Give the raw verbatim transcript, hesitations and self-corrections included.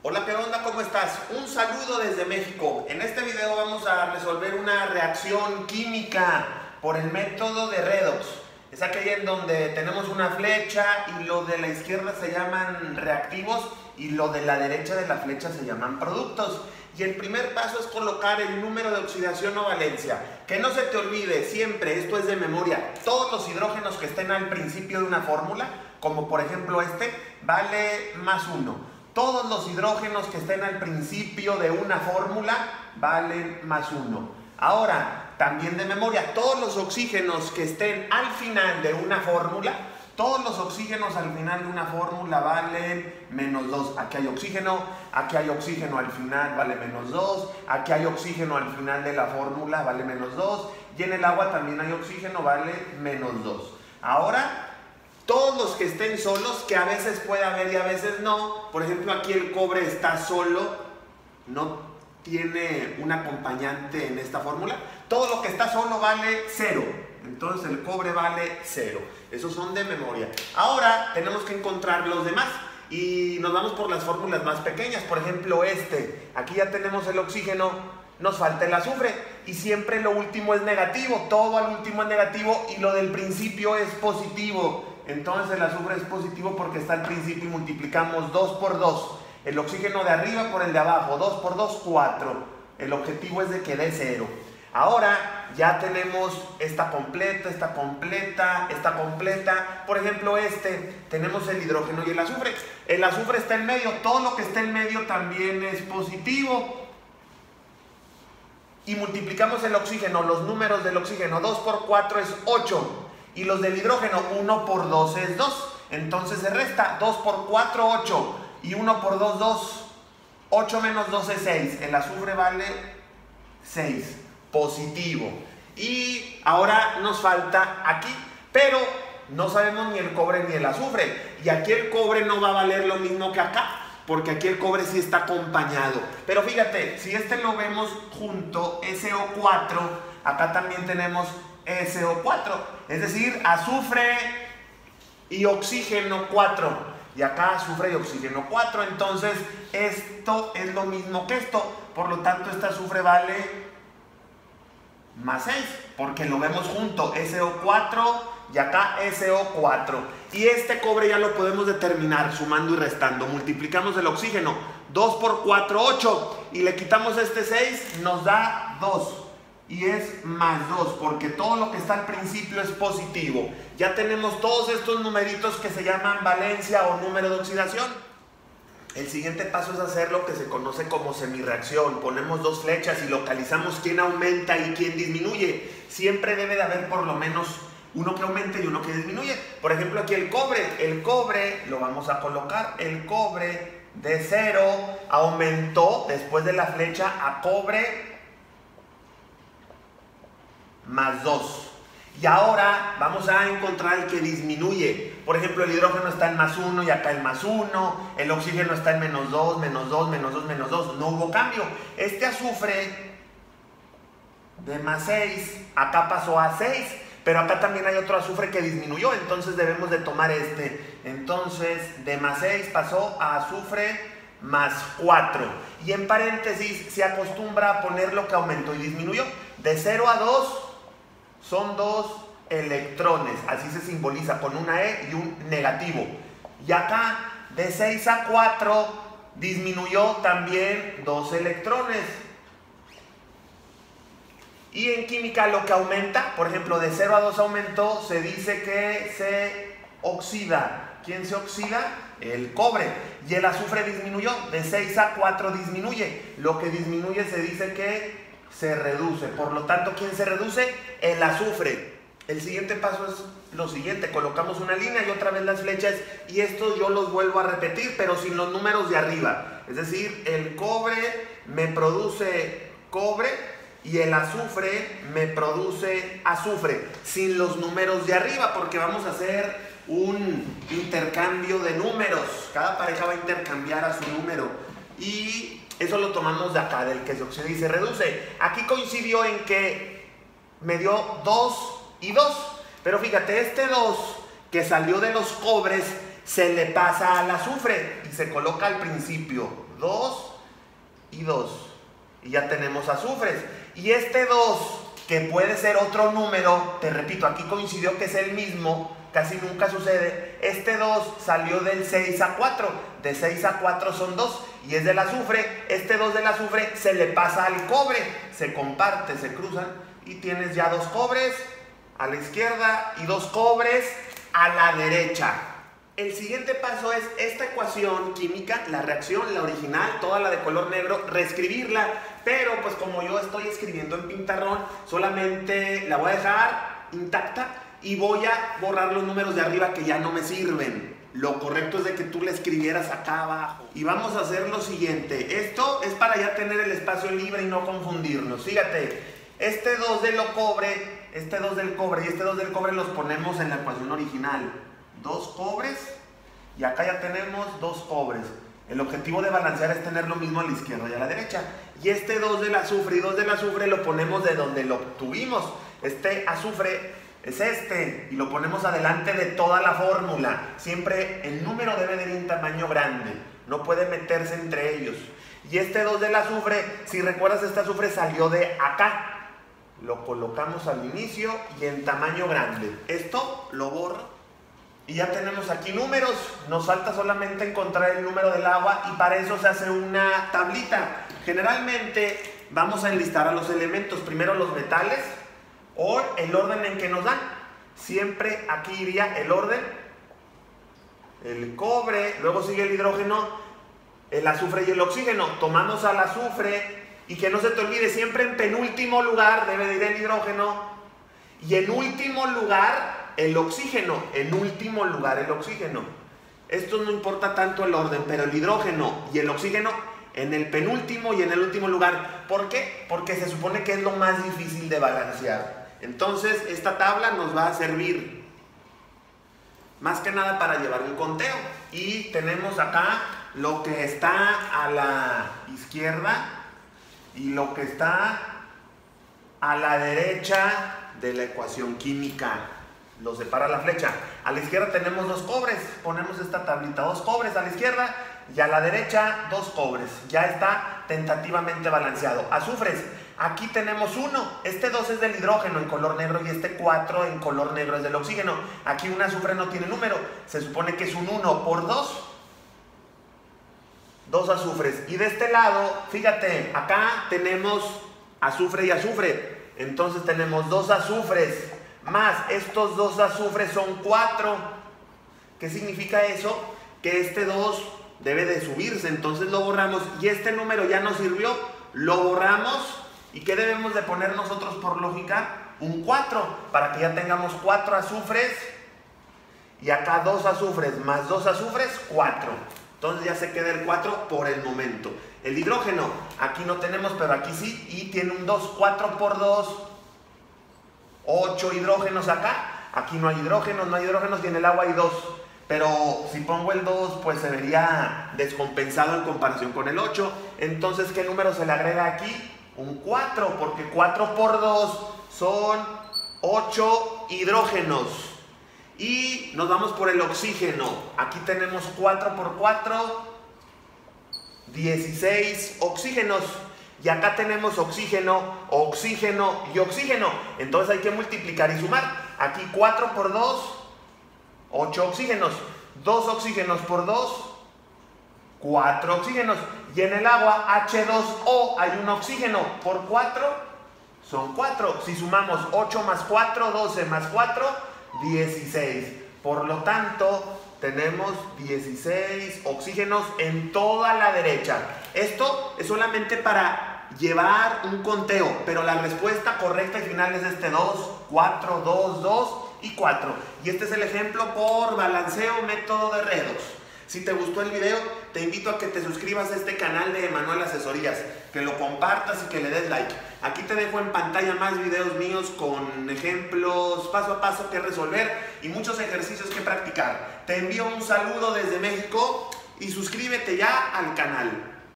Hola, ¿qué onda? ¿Cómo estás? Un saludo desde México. En este video vamos a resolver una reacción química por el método de redox. Es aquella en donde tenemos una flecha y lo de la izquierda se llaman reactivos y lo de la derecha de la flecha se llaman productos. Y el primer paso es colocar el número de oxidación o valencia. Que no se te olvide, siempre, esto es de memoria, todos los hidrógenos que estén al principio de una fórmula, como por ejemplo este, vale más uno. Todos los hidrógenos que estén al principio de una fórmula valen más uno. Ahora, también de memoria, todos los oxígenos que estén al final de una fórmula, todos los oxígenos al final de una fórmula valen menos dos. Aquí hay oxígeno, aquí hay oxígeno al final, vale menos dos. Aquí hay oxígeno al final de la fórmula, vale menos dos. Y en el agua también hay oxígeno, vale menos dos. Ahora, todos los que estén solos, que a veces puede haber y a veces no. Por ejemplo, aquí el cobre está solo, no tiene un acompañante en esta fórmula. Todo lo que está solo vale cero. Entonces el cobre vale cero. Esos son de memoria. Ahora tenemos que encontrar los demás. Y nos vamos por las fórmulas más pequeñas. Por ejemplo, este. Aquí ya tenemos el oxígeno. Nos falta el azufre. Y siempre lo último es negativo. Todo al último es negativo. Y lo del principio es positivo. Entonces el azufre es positivo porque está al principio y multiplicamos dos por dos. El oxígeno de arriba por el de abajo. dos por dos, cuatro. El objetivo es de que dé cero. Ahora ya tenemos esta completa, esta completa, esta completa. Por ejemplo, este, tenemos el hidrógeno y el azufre. El azufre está en medio, todo lo que está en medio también es positivo. Y multiplicamos el oxígeno, los números del oxígeno. dos por cuatro es ocho. Y los del hidrógeno, uno por dos es dos. Entonces se resta dos por cuatro, ocho. Y uno por dos, dos. ocho menos dos es seis. El azufre vale seis. Positivo. Y ahora nos falta aquí, pero no sabemos ni el cobre ni el azufre. Y aquí el cobre no va a valer lo mismo que acá, porque aquí el cobre sí está acompañado. Pero fíjate, si este lo vemos junto, S O cuatro, acá también tenemos S O cuatro, es decir, azufre y oxígeno cuatro. Y acá azufre y oxígeno cuatro. Entonces esto es lo mismo que esto. Por lo tanto, este azufre vale más seis, porque lo vemos junto, S O cuatro y acá S O cuatro. Y este cobre ya lo podemos determinar sumando y restando. Multiplicamos el oxígeno, dos por cuatro, ocho, y le quitamos este seis, nos da dos. Y es más dos, porque todo lo que está al principio es positivo. Ya tenemos todos estos numeritos que se llaman valencia o número de oxidación. El siguiente paso es hacer lo que se conoce como semirreacción. Ponemos dos flechas y localizamos quién aumenta y quién disminuye. Siempre debe de haber por lo menos uno que aumente y uno que disminuye. Por ejemplo, aquí el cobre. El cobre lo vamos a colocar. El cobre de cero aumentó después de la flecha a cobre más dos. Y ahora vamos a encontrar el que disminuye. Por ejemplo, el hidrógeno está en más uno y acá en más uno. El oxígeno está en menos dos, menos dos, menos dos, menos dos. No hubo cambio. Este azufre de más seis, acá pasó a seis. Pero acá también hay otro azufre que disminuyó. Entonces debemos de tomar este. Entonces de más seis pasó a azufre más cuatro. Y en paréntesis se acostumbra a poner lo que aumentó y disminuyó. De cero a dos son dos electrones, así se simboliza con una E y un negativo. Y acá de seis a cuatro disminuyó también dos electrones. Y en química lo que aumenta, por ejemplo, de cero a dos aumentó, se dice que se oxida. ¿Quién se oxida? El cobre. Y el azufre disminuyó, de seis a cuatro disminuye. Lo que disminuye se dice que se reduce. Por lo tanto, ¿quién se reduce? El azufre. El siguiente paso es lo siguiente. Colocamos una línea y otra vez las flechas. Y estos yo los vuelvo a repetir, pero sin los números de arriba. Es decir, el cobre me produce cobre y el azufre me produce azufre. Sin los números de arriba, porque vamos a hacer un intercambio de números. Cada pareja va a intercambiar a su número. Y eso lo tomamos de acá, del que se oxida y se reduce. Aquí coincidió en que me dio dos y dos. Pero fíjate, este dos que salió de los cobres se le pasa al azufre y se coloca al principio dos y dos. Y ya tenemos azufres. Y este dos, que puede ser otro número, te repito, aquí coincidió que es el mismo, casi nunca sucede. Este dos salió del seis a cuatro, de seis a cuatro son dos, y es del azufre. Este dos del azufre se le pasa al cobre, se comparte, se cruzan, y tienes ya dos cobres a la izquierda y dos cobres a la derecha. El siguiente paso es esta ecuación química, la reacción, la original, toda la de color negro, reescribirla, pero pues como yo estoy escribiendo en pintarrón, solamente la voy a dejar intacta y voy a borrar los números de arriba que ya no me sirven. Lo correcto es de que tú la escribieras acá abajo. Y vamos a hacer lo siguiente. Esto es para ya tener el espacio libre y no confundirnos. Fíjate, este dos del cobre, este dos del cobre y este dos del cobre los ponemos en la ecuación original. Dos cobres y acá ya tenemos dos cobres. El objetivo de balancear es tener lo mismo a la izquierda y a la derecha. Y este dos del azufre y dos del azufre lo ponemos de donde lo obtuvimos. Este azufre es este y lo ponemos adelante de toda la fórmula. Siempre el número debe de ir en tamaño grande, no puede meterse entre ellos. Y este dos del azufre, si recuerdas, este azufre salió de acá. Lo colocamos al inicio y en tamaño grande. Esto lo borro. Y ya tenemos aquí números, nos falta solamente encontrar el número del agua y para eso se hace una tablita. Generalmente vamos a enlistar a los elementos, primero los metales o el orden en que nos dan. Siempre aquí iría el orden, el cobre, luego sigue el hidrógeno, el azufre y el oxígeno. Tomamos al azufre y que no se te olvide, siempre en penúltimo lugar debe de ir el hidrógeno y en último lugar el oxígeno, en último lugar el oxígeno. Esto no importa tanto el orden, pero el hidrógeno y el oxígeno en el penúltimo y en el último lugar. ¿Por qué? Porque se supone que es lo más difícil de balancear. Entonces, esta tabla nos va a servir más que nada para llevar un conteo. Y tenemos acá lo que está a la izquierda y lo que está a la derecha de la ecuación química. Lo separa la flecha. A la izquierda tenemos dos cobres, ponemos esta tablita, dos cobres a la izquierda y a la derecha dos cobres. Ya está tentativamente balanceado. Azufres, aquí tenemos uno, este dos es del hidrógeno en color negro y este cuatro en color negro es del oxígeno. Aquí un azufre no tiene número, se supone que es un uno por dos, dos azufres. Y de este lado, fíjate, acá tenemos azufre y azufre, entonces tenemos dos azufres más estos dos azufres son cuatro. ¿Qué significa eso? Que este dos debe de subirse, entonces lo borramos y este número ya nos sirvió, lo borramos. ¿Y qué debemos de poner nosotros por lógica? Un cuatro, para que ya tengamos cuatro azufres y acá dos azufres más dos azufres, cuatro. Entonces ya se queda el cuatro por el momento. El hidrógeno, aquí no tenemos, pero aquí sí, y tiene un dos, cuatro por dos, ocho hidrógenos acá. Aquí no hay hidrógenos, no hay hidrógenos y en el agua hay dos. Pero si pongo el dos, pues se vería descompensado en comparación con el ocho. Entonces, ¿qué número se le agrega aquí? Un cuatro, porque cuatro por dos son ocho hidrógenos. Y nos vamos por el oxígeno. Aquí tenemos cuatro por cuatro, dieciséis oxígenos. Y acá tenemos oxígeno, oxígeno y oxígeno. Entonces hay que multiplicar y sumar. Aquí cuatro por dos, ocho oxígenos. dos oxígenos por dos, cuatro oxígenos. Y en el agua H dos O hay un oxígeno. Por cuatro son cuatro. Si sumamos ocho más cuatro, doce más cuatro, dieciséis. Por lo tanto, tenemos dieciséis oxígenos en toda la derecha. Esto es solamente para llevar un conteo, pero la respuesta correcta y final es este dos, cuatro, dos, dos y cuatro. Y este es el ejemplo por balanceo método de redox. Si te gustó el video, te invito a que te suscribas a este canal de Emanuel Asesorías, que lo compartas y que le des like. Aquí te dejo en pantalla más videos míos con ejemplos paso a paso que resolver y muchos ejercicios que practicar. Te envío un saludo desde México y suscríbete ya al canal.